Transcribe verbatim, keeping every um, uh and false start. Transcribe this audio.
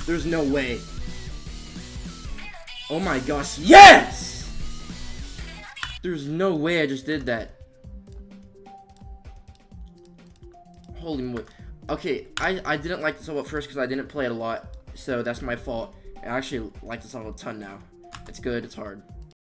There's no way. Oh my gosh, yes! There's no way I just did that. Holy moly. Okay, I, I didn't like this level at first because I didn't play it a lot, so that's my fault. I actually like this level a ton now. It's good, it's hard.